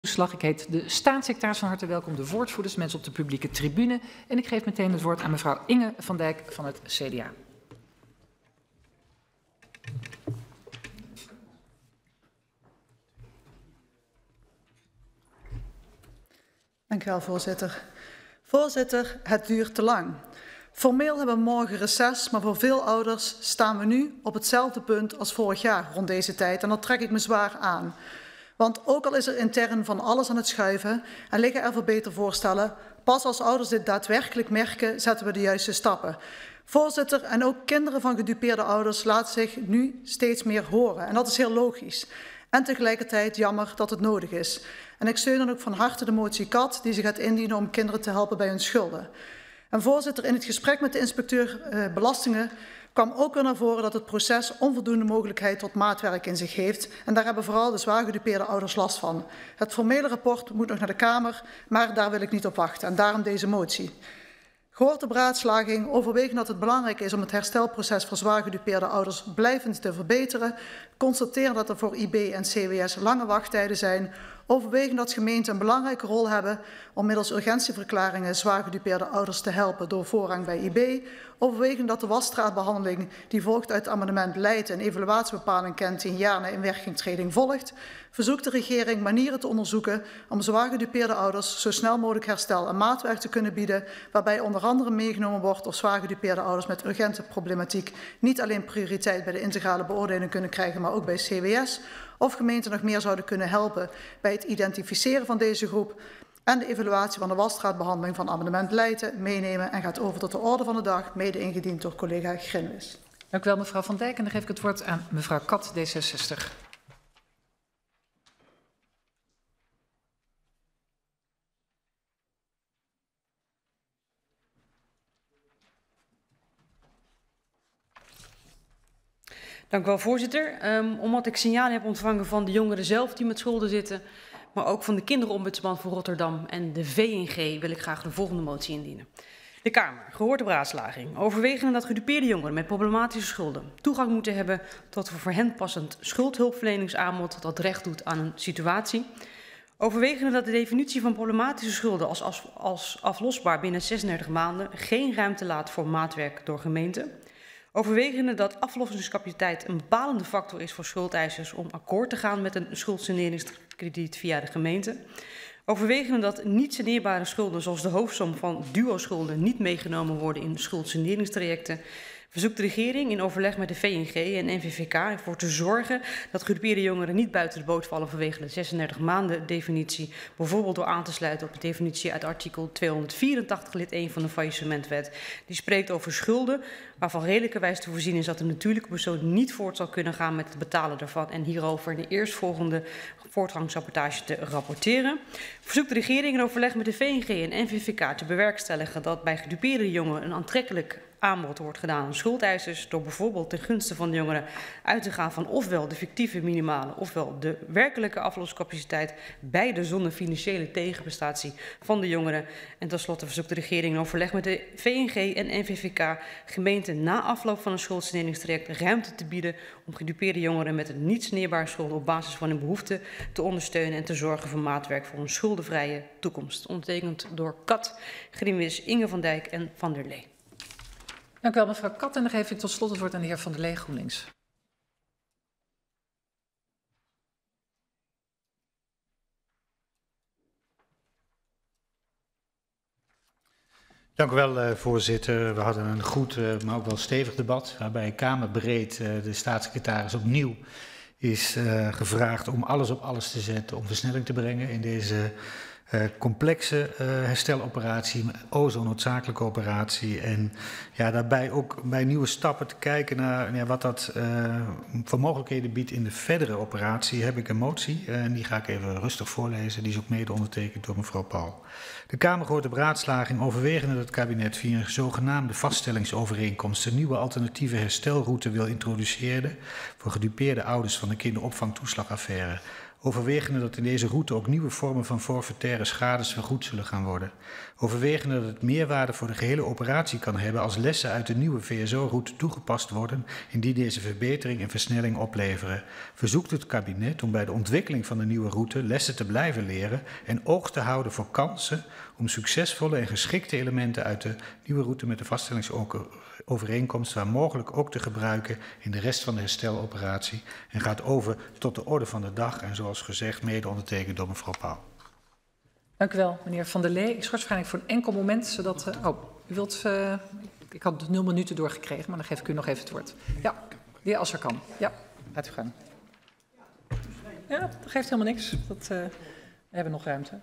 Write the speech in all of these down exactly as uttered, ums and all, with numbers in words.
toeslag. Ik heet de staatssecretaris van harte welkom, de woordvoerders, mensen op de publieke tribune. En ik geef meteen het woord aan mevrouw Inge van Dijk van het C D A. Dank u wel, voorzitter. Voorzitter, het duurt te lang. Formeel hebben we morgen reces, maar voor veel ouders staan we nu op hetzelfde punt als vorig jaar rond deze tijd. En dat trek ik me zwaar aan. Want ook al is er intern van alles aan het schuiven en liggen er verbetervoorstellen, pas als ouders dit daadwerkelijk merken, zetten we de juiste stappen. Voorzitter, en ook kinderen van gedupeerde ouders laten zich nu steeds meer horen. En dat is heel logisch. En tegelijkertijd jammer dat het nodig is. En ik steun dan ook van harte de motie Kat die zich gaat indienen om kinderen te helpen bij hun schulden. En voorzitter, in het gesprek met de inspecteur eh, belastingen kwam ook weer naar voren dat het proces onvoldoende mogelijkheid tot maatwerk in zich heeft. En daar hebben vooral de zwaar gedupeerde ouders last van. Het formele rapport moet nog naar de Kamer, maar daar wil ik niet op wachten. En daarom deze motie. Gehoord de beraadslaging, overwegen dat het belangrijk is om het herstelproces voor zwaar gedupeerde ouders blijvend te verbeteren. Constateren dat er voor I B en C W S lange wachttijden zijn. Overwegen dat gemeenten een belangrijke rol hebben om middels urgentieverklaringen zwaar gedupeerde ouders te helpen door voorrang bij I B. Overwegen dat de wasstraatbehandeling die volgt uit het amendement leidt een evaluatiebepaling kent die een jaar na inwerkingtreding volgt. Verzoekt de regering manieren te onderzoeken om zwaar gedupeerde ouders zo snel mogelijk herstel en maatwerk te kunnen bieden, waarbij onder andere meegenomen wordt of zwaar gedupeerde ouders met urgente problematiek niet alleen prioriteit bij de integrale beoordeling kunnen krijgen, maar ook bij C W S. Of gemeenten nog meer zouden kunnen helpen bij het identificeren van deze groep en de evaluatie van de wasstraatbehandeling van amendement Leijten meenemen en gaat over tot de orde van de dag, mede ingediend door collega Grinwis. Dank u wel, mevrouw Van Dijk. En dan geef ik het woord aan mevrouw Kat, D zesenzestig. Dank u wel, voorzitter. Um, omdat ik signalen heb ontvangen van de jongeren zelf die met schulden zitten, maar ook van de kinderombudsman van Rotterdam en de V N G, wil ik graag de volgende motie indienen. De Kamer, gehoord de beraadslaging, overwegen dat gedupeerde jongeren met problematische schulden toegang moeten hebben tot een voor hen passend schuldhulpverleningsaanbod dat recht doet aan een situatie. Overwegen dat de definitie van problematische schulden als, als, als aflosbaar binnen zesendertig maanden geen ruimte laat voor maatwerk door gemeenten. Overwegende dat aflossingscapaciteit een bepalende factor is voor schuldeisers om akkoord te gaan met een schuldsaneringskrediet via de gemeente. Overwegende dat niet saneerbare schulden zoals de hoofdsom van duo-schulden niet meegenomen worden in schuldsaneringstrajecten. Verzoekt de regering in overleg met de V N G en N V V K ervoor te zorgen dat gedupeerde jongeren niet buiten de boot vallen vanwege de zesendertig maanden definitie. Bijvoorbeeld door aan te sluiten op de definitie uit artikel tweehonderdvierentachtig lid één van de faillissementwet. Die spreekt over schulden waarvan redelijkerwijs te voorzien is dat de natuurlijke persoon niet voort zal kunnen gaan met het betalen daarvan. En hierover in de eerstvolgende voortgangsrapportage te rapporteren. Verzoekt de regering in overleg met de V N G en N V V K te bewerkstelligen dat bij gedupeerde jongeren een aantrekkelijk aanbod wordt gedaan aan schuldeisers door bijvoorbeeld ten gunste van de jongeren uit te gaan van ofwel de fictieve minimale ofwel de werkelijke aflosscapaciteit, beide zonder financiële tegenprestatie van de jongeren. En tenslotte verzoekt de regering in overleg met de V N G en N V V K gemeenten na afloop van een schuldsaneringstraject ruimte te bieden om gedupeerde jongeren met een niet saneerbare schulden op basis van hun behoeften te ondersteunen en te zorgen voor maatwerk voor een schuldenvrije toekomst. Ondertekend door Kat, Grinwis, Inge van Dijk en Van der Lee. Dank u wel, mevrouw Kat. En dan geef ik tot slot het woord aan de heer Van der Lee, GroenLinks. Dank u wel, uh, voorzitter. We hadden een goed, uh, maar ook wel stevig debat, waarbij Kamerbreed uh, de staatssecretaris opnieuw is uh, gevraagd om alles op alles te zetten, om versnelling te brengen in deze Uh, complexe uh, hersteloperatie, o zo noodzakelijke operatie. En ja, daarbij ook bij nieuwe stappen te kijken naar ja, wat dat uh, voor mogelijkheden biedt in de verdere operatie, heb ik een motie. Uh, en die ga ik even rustig voorlezen. Die is ook mede ondertekend door mevrouw Paul. De Kamer hoort de beraadslaging overwegen dat het kabinet via een zogenaamde vaststellingsovereenkomst een nieuwe alternatieve herstelroute wil introduceren voor gedupeerde ouders van de kinderopvangtoeslagaffaire. Overwegende dat in deze route ook nieuwe vormen van forfaitaire schades vergoed zullen gaan worden. Overwegende dat het meerwaarde voor de gehele operatie kan hebben als lessen uit de nieuwe V S O-route toegepast worden indien deze verbetering en versnelling opleveren. Verzoekt het kabinet om bij de ontwikkeling van de nieuwe route lessen te blijven leren en oog te houden voor kansen om succesvolle en geschikte elementen uit de nieuwe route met de vaststellingsovereenkomst waar mogelijk ook te gebruiken in de rest van de hersteloperatie en gaat over tot de orde van de dag en zoals gezegd mede ondertekend door mevrouw Pauw. Dank u wel, meneer Van der Lee. Ik schors waarschijnlijk voor een enkel moment, zodat... Uh, oh, u wilt... Uh, ik had nul minuten doorgekregen, maar dan geef ik u nog even het woord. Ja, de heer Asserkan. Ja, laat u gaan. Ja, dat geeft helemaal niks. Dat, uh, we hebben nog ruimte.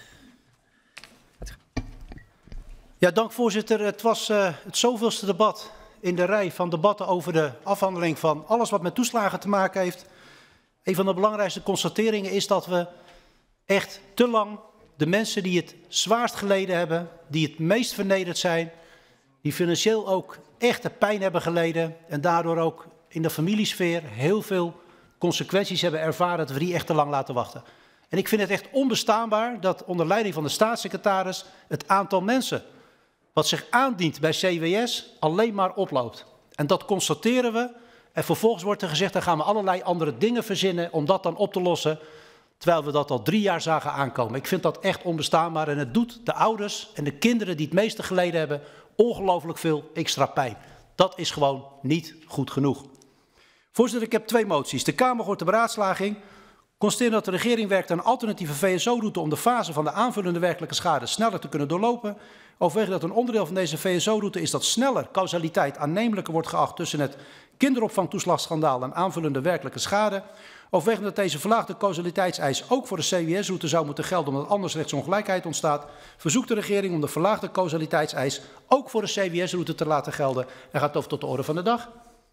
Ja, dank voorzitter. Het was uh, het zoveelste debat in de rij van debatten over de afhandeling van alles wat met toeslagen te maken heeft. Een van de belangrijkste constateringen is dat we echt te lang de mensen die het zwaarst geleden hebben, die het meest vernederd zijn, die financieel ook echte pijn hebben geleden en daardoor ook in de familiesfeer heel veel consequenties hebben ervaren, dat we die echt te lang laten wachten. En ik vind het echt onbestaanbaar dat onder leiding van de staatssecretaris het aantal mensen wat zich aandient bij C W S alleen maar oploopt. En dat constateren we. En vervolgens wordt er gezegd, dan gaan we allerlei andere dingen verzinnen om dat dan op te lossen. Terwijl we dat al drie jaar zagen aankomen. Ik vind dat echt onbestaanbaar en het doet de ouders en de kinderen die het meeste geleden hebben ongelooflijk veel extra pijn. Dat is gewoon niet goed genoeg. Voorzitter, ik heb twee moties. De Kamer hoort de beraadslaging. Constateren dat de regering werkt aan een alternatieve V S O-route om de fase van de aanvullende werkelijke schade sneller te kunnen doorlopen. Overwege dat een onderdeel van deze V S O-route is dat sneller causaliteit aannemelijker wordt geacht tussen het kinderopvangtoeslagschandaal en aanvullende werkelijke schade. Overwege dat deze verlaagde causaliteitseis ook voor de C W S-route zou moeten gelden omdat anders rechtsongelijkheid ontstaat. Verzoekt de regering om de verlaagde causaliteitseis ook voor de C W S-route te laten gelden en gaat over tot de orde van de dag.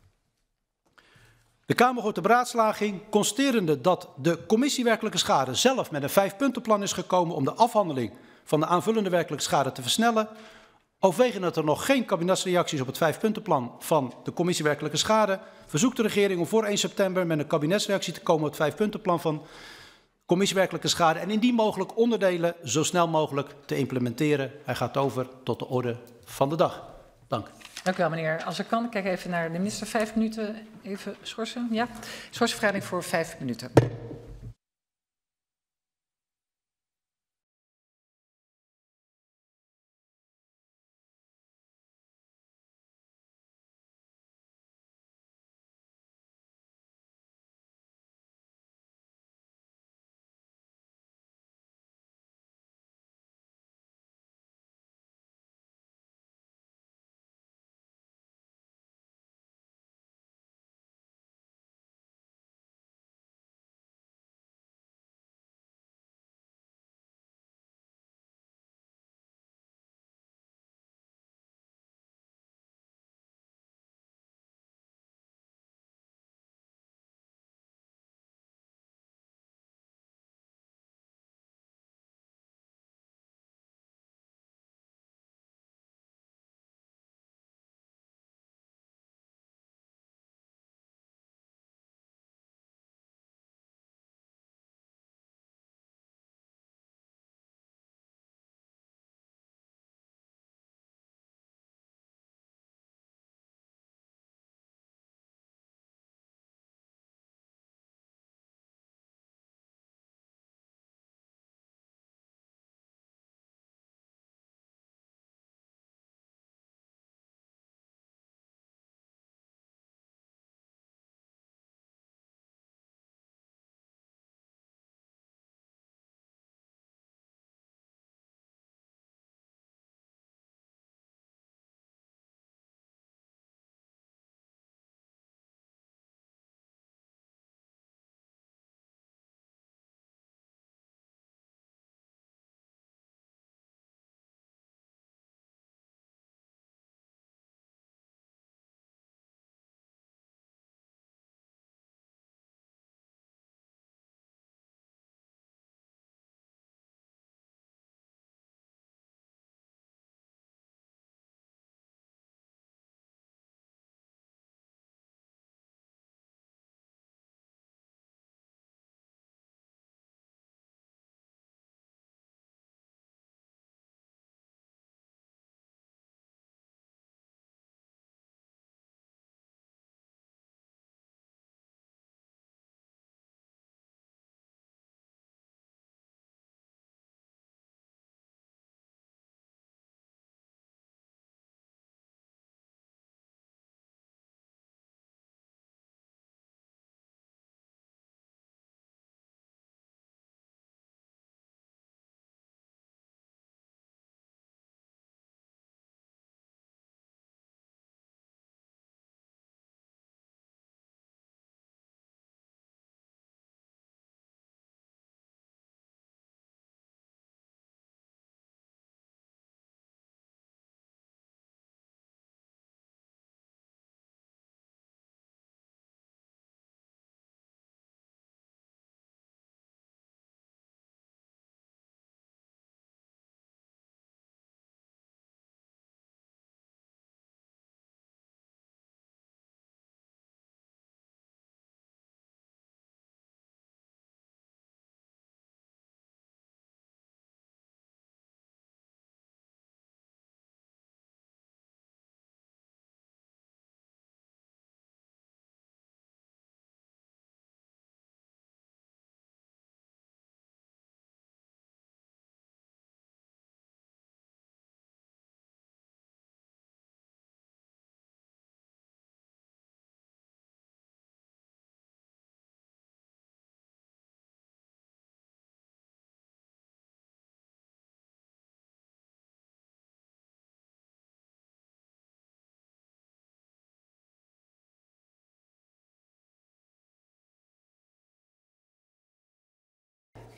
De Kamer hoort de beraadslaging, constaterende dat de commissie werkelijke schade zelf met een vijfpuntenplan is gekomen om de afhandeling van de aanvullende werkelijke schade te versnellen. Overwegend dat er nog geen kabinetsreacties op het vijfpuntenplan van de commissie werkelijke schade, verzoekt de regering om voor één september met een kabinetsreactie te komen op het vijfpuntenplan van de commissie werkelijke schade en indien mogelijk onderdelen zo snel mogelijk te implementeren. Hij gaat over tot de orde van de dag. Dank. Dank u wel, meneer. Als ik kan, kijk even naar de minister. Vijf minuten even schorsen. Ja, schorsvergadering voor vijf minuten.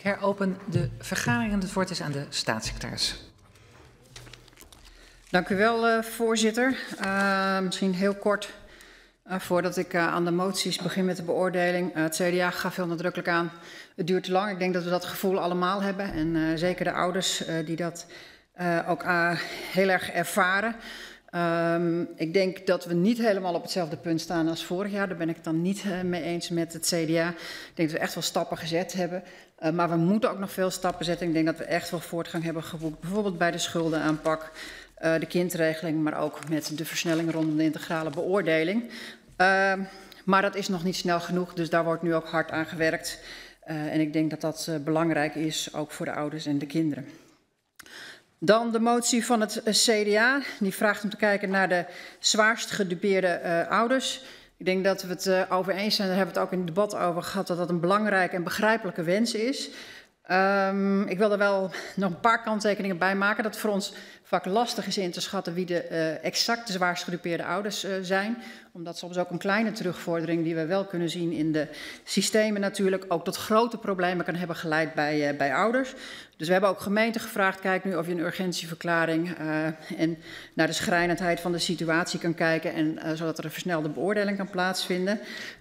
Ik heropen de vergadering en het woord is aan de staatssecretaris. Dank u wel, uh, voorzitter. Uh, misschien heel kort, uh, voordat ik uh, aan de moties begin met de beoordeling. Uh, het C D A gaf heel nadrukkelijk aan, het duurt te lang. Ik denk dat we dat gevoel allemaal hebben. En uh, zeker de ouders uh, die dat uh, ook uh, heel erg ervaren. Um, ik denk dat we niet helemaal op hetzelfde punt staan als vorig jaar. Daar ben ik het dan niet uh, mee eens met het C D A. Ik denk dat we echt wel stappen gezet hebben. Uh, maar we moeten ook nog veel stappen zetten. Ik denk dat we echt wel voortgang hebben geboekt. Bijvoorbeeld bij de schuldenaanpak, uh, de kindregeling, maar ook met de versnelling rondom de integrale beoordeling. Uh, maar dat is nog niet snel genoeg, dus daar wordt nu ook hard aan gewerkt. Uh, en ik denk dat dat uh, belangrijk is, ook voor de ouders en de kinderen. Dan de motie van het C D A. Die vraagt om te kijken naar de zwaarst gedupeerde uh, ouders. Ik denk dat we het uh, over eens zijn, daar hebben we het ook in het debat over gehad, dat dat een belangrijke en begrijpelijke wens is. Um, ik wil er wel nog een paar kanttekeningen bij maken. Dat het voor ons vaak lastig is in te schatten wie de uh, exact de zwaarst gedupeerde ouders uh, zijn. Omdat soms ook een kleine terugvordering die we wel kunnen zien in de systemen natuurlijk ook tot grote problemen kan hebben geleid bij, uh, bij ouders. Dus we hebben ook gemeenten gevraagd, kijk nu of je een urgentieverklaring uh, en naar de schrijnendheid van de situatie kan kijken. En uh, zodat er een versnelde beoordeling kan plaatsvinden.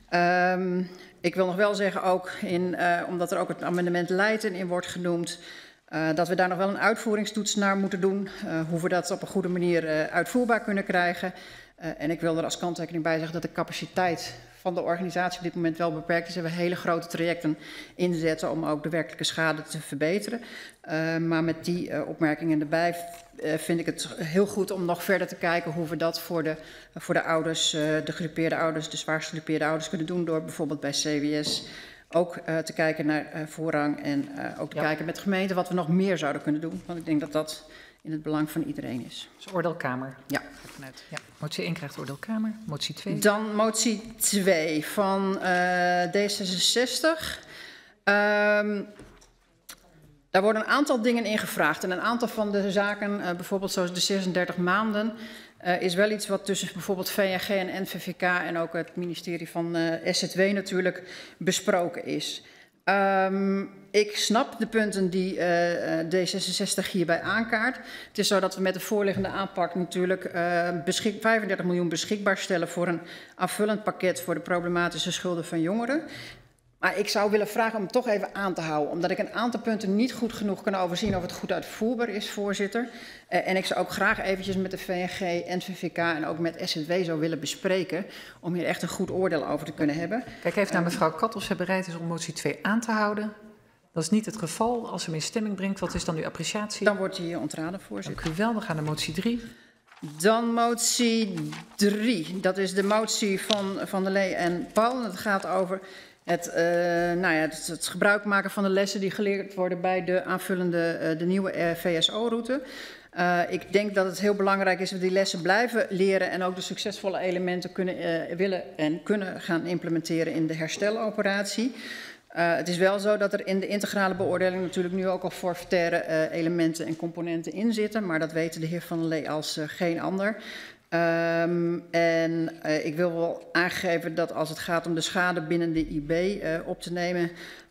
Um, Ik wil nog wel zeggen, ook in, uh, omdat er ook het amendement Leijten in wordt genoemd, uh, dat we daar nog wel een uitvoeringstoets naar moeten doen. Uh, hoe we dat op een goede manier uh, uitvoerbaar kunnen krijgen. Uh, en ik wil er als kanttekening bij zeggen dat de capaciteit van de organisatie op dit moment wel beperkt is. En we hele grote trajecten inzetten om ook de werkelijke schade te verbeteren. Uh, maar met die uh, opmerkingen erbij uh, vind ik het heel goed om nog verder te kijken hoe we dat voor de, uh, voor de ouders, uh, de gedupeerde ouders, de zwaarst gedupeerde ouders kunnen doen. Door bijvoorbeeld bij C W S ook uh, te kijken naar uh, voorrang en uh, ook te ja. kijken met gemeenten wat we nog meer zouden kunnen doen. Want ik denk dat dat in het belang van iedereen is. Dus oordeelkamer. Ja. ja. Motie één krijgt oordeelkamer. Motie twee. Dan motie twee van uh, D zesenzestig. Um, daar worden een aantal dingen in gevraagd. En een aantal van de zaken, uh, bijvoorbeeld zoals de zesendertig maanden... Uh, is wel iets wat tussen bijvoorbeeld V N G en N V V K... en ook het ministerie van uh, S Z W natuurlijk besproken is. Um, ik snap de punten die uh, D zesenzestig hierbij aankaart. Het is zo dat we met de voorliggende aanpak natuurlijk uh, beschik, vijfendertig miljoen beschikbaar stellen voor een aanvullend pakket voor de problematische schulden van jongeren. Maar ik zou willen vragen om het toch even aan te houden, omdat ik een aantal punten niet goed genoeg kan overzien of het goed uitvoerbaar is, voorzitter. Uh, en ik zou ook graag eventjes met de V N G, N V V K en ook met S Z W zou willen bespreken, om hier echt een goed oordeel over te kunnen hebben. Kijk even naar mevrouw Kat of ze bereid is om motie twee aan te houden. Dat is niet het geval. Als ze hem in stemming brengt, wat is dan uw appreciatie? Dan wordt hij ontraden, voorzitter. Dank u wel. We gaan naar motie drie. Dan motie drie. Dat is de motie van Van der Lee en Paul. Het gaat over het, uh, nou ja, het, het gebruik maken van de lessen die geleerd worden bij de aanvullende, uh, de nieuwe uh, V S O-route. Uh, ik denk dat het heel belangrijk is dat we die lessen blijven leren en ook de succesvolle elementen kunnen, uh, willen en kunnen gaan implementeren in de hersteloperatie. Uh, het is wel zo dat er in de integrale beoordeling natuurlijk nu ook al forfaitaire uh, elementen en componenten in zitten. Maar dat weten de heer Van der Lee als uh, geen ander. Um, en uh, ik wil wel aangeven dat als het gaat om de schade binnen de I B uh, op te nemen,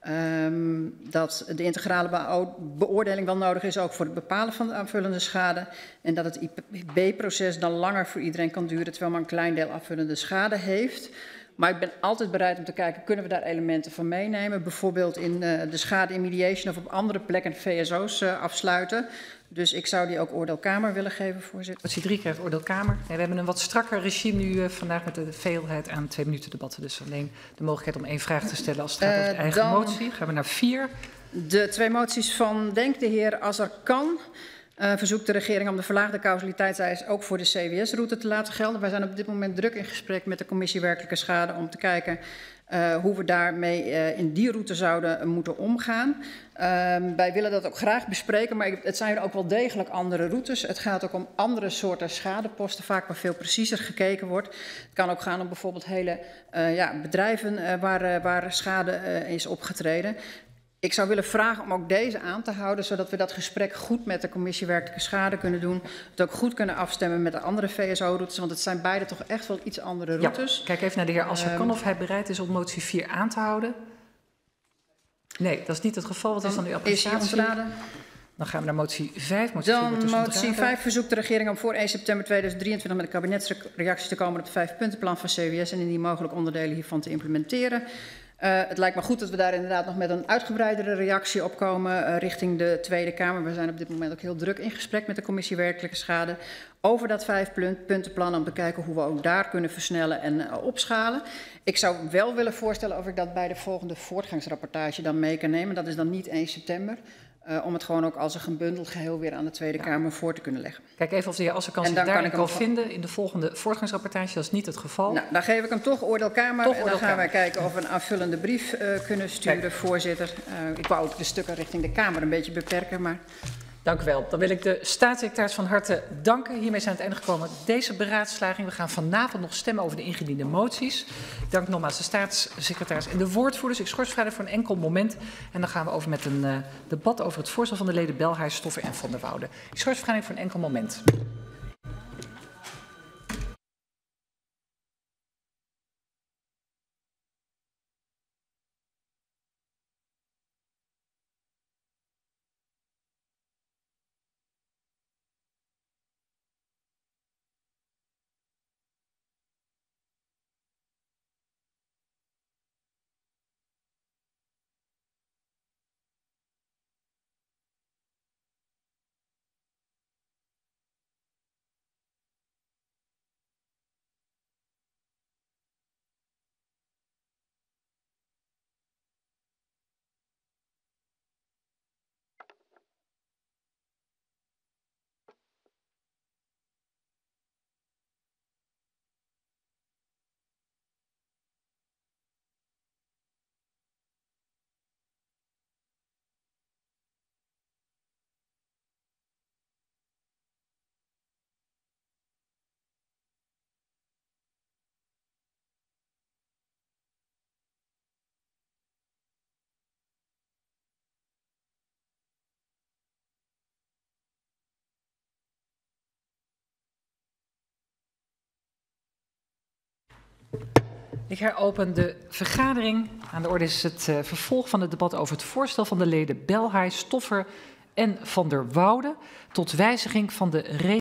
um, dat de integrale beoordeling wel nodig is ook voor het bepalen van de aanvullende schade. En dat het I B-proces dan langer voor iedereen kan duren, terwijl maar een klein deel aanvullende schade heeft. Maar ik ben altijd bereid om te kijken, kunnen we daar elementen van meenemen? Bijvoorbeeld in uh, de schade in mediation of op andere plekken V S O's uh, afsluiten. Dus ik zou die ook oordeelkamer willen geven, voorzitter. Motie drie krijgt oordeelkamer. Nee, we hebben een wat strakker regime nu uh, vandaag met de veelheid aan twee minuten debatten. Dus alleen de mogelijkheid om één vraag te stellen als het gaat uh, over de eigen dan motie. Gaan we naar vier. De twee moties van Denk de heer Azarkan. Uh, verzoekt de regering om de verlaagde causaliteitseis ook voor de C W S-route te laten gelden. Wij zijn op dit moment druk in gesprek met de commissie werkelijke schade om te kijken uh, hoe we daarmee uh, in die route zouden uh, moeten omgaan. Uh, wij willen dat ook graag bespreken, maar het zijn ook wel degelijk andere routes. Het gaat ook om andere soorten schadeposten, vaak waar veel preciezer gekeken wordt. Het kan ook gaan om bijvoorbeeld hele uh, ja, bedrijven uh, waar, uh, waar schade uh, is opgetreden. Ik zou willen vragen om ook deze aan te houden, zodat we dat gesprek goed met de commissie werkelijke schade kunnen doen. Het ook goed kunnen afstemmen met de andere V S O-routes, want het zijn beide toch echt wel iets andere routes. Ja, kijk even naar de heer Azarkan um, of hij bereid is om motie vier aan te houden. Nee, dat is niet het geval. Wat is dan uw Is appreciatie? die ontraden? Dan gaan we naar motie vijf. Motie vier wordt Dan dus motie ontraden. vijf verzoekt de regering om voor één september tweeduizend drieëntwintig met een kabinetsreactie te komen op het vijfpuntenplan van C W S en indien mogelijk onderdelen hiervan te implementeren. Uh, het lijkt me goed dat we daar inderdaad nog met een uitgebreidere reactie op komen uh, richting de Tweede Kamer. We zijn op dit moment ook heel druk in gesprek met de commissie Werkelijke Schade over dat vijfpuntenplan om te kijken hoe we ook daar kunnen versnellen en uh, opschalen. Ik zou wel willen voorstellen of ik dat bij de volgende voortgangsrapportage dan mee kan nemen. Dat is dan niet één september. Uh, om het gewoon ook als een gebundeld geheel weer aan de Tweede Ja. Kamer voor te kunnen leggen. Kijk even of de heer Asselkamp En zich dan kan daarin ik kan hem vinden in de volgende voortgangsrapportage. Dat is niet het geval. Nou, dan geef ik hem toch oordeelkamer. Toch en dan gaan oordeelkamer. wij kijken of we een aanvullende brief uh, kunnen sturen, Kijk. voorzitter. Uh, ik wou ook de stukken richting de Kamer een beetje beperken, maar... Dank u wel. Dan wil ik de staatssecretaris van harte danken. Hiermee zijn we aan het einde gekomen deze beraadslaging. We gaan vanavond nog stemmen over de ingediende moties. Ik dank nogmaals de staatssecretaris en de woordvoerders. Ik schors vrijdag voor een enkel moment. En dan gaan we over met een uh, debat over het voorstel van de leden Belhuis, Stoffer en Van der Woude. Ik schors vrijdag voor een enkel moment. Ik heropen de vergadering. Aan de orde is het uh, vervolg van het debat over het voorstel van de leden Belhuis, Stoffer en Van der Woude tot wijziging van de